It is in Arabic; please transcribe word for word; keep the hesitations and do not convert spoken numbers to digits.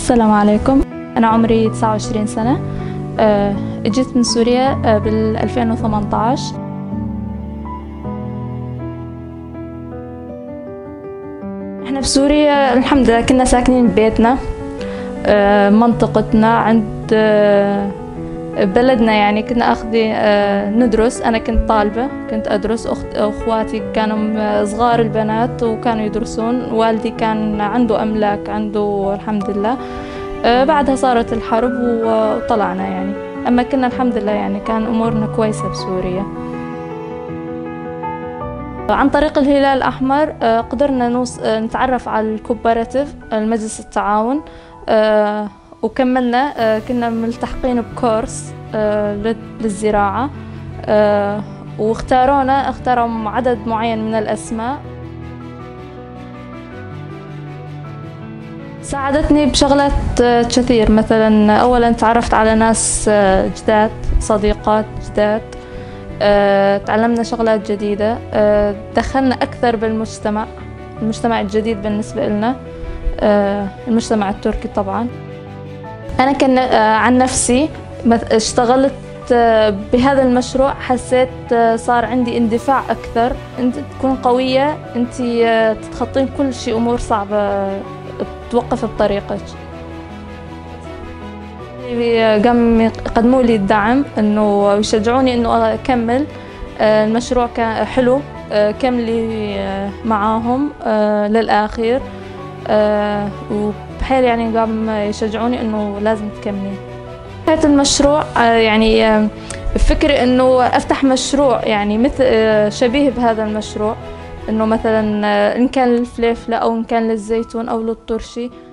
السلام عليكم. أنا عمري تسعة وعشرين سنة. أه، جيت من سوريا أه، بال ألفين وثمانية عشر. احنا بسوريا الحمد لله كنا ساكنين ببيتنا، أه، منطقتنا عند أه، بلدنا، يعني كنا أخذي أه، ندرس. أنا كنت طالبة، كنت أدرس. أخت أخواتي كانوا صغار البنات وكانوا يدرسون. والدي كان عنده أملاك، عنده الحمد لله. أه، بعدها صارت الحرب وطلعنا يعني. أما كنا الحمد لله يعني كان أمورنا كويسة بسوريا. عن طريق الهلال الأحمر أه، قدرنا نوص... أه، نتعرف على الكوبراتيف، المجلس التعاون، أه، وكملنا. أه، كنا ملتحقين بكورس أه، للزراعة، أه، واختارونا اختاروا عدد معين من الأسماء. ساعدتني بشغلات كثير. مثلا أولا تعرفت على ناس جداد، صديقات جداد، أه، تعلمنا شغلات جديدة، أه، دخلنا أكثر بالمجتمع، المجتمع الجديد بالنسبة لنا، أه، المجتمع التركي طبعا. أنا كان أه، عن نفسي اشتغلت أه، بهذا المشروع. حسيت أه، صار عندي اندفاع أكثر. أنت تكون قوية، أنت أه، تتخطين كل شيء، أمور صعبة توقف بطريقك. قام يقدموا لي الدعم، انه يشجعوني انه اكمل. المشروع كان حلو، كملي معاهم للاخير، وبحيل يعني قام يشجعوني انه لازم تكملي. نهاية المشروع يعني بفكر انه افتح مشروع يعني مثل شبيه بهذا المشروع، انه مثلا ان كان للفليفله او ان كان للزيتون او للطرشي.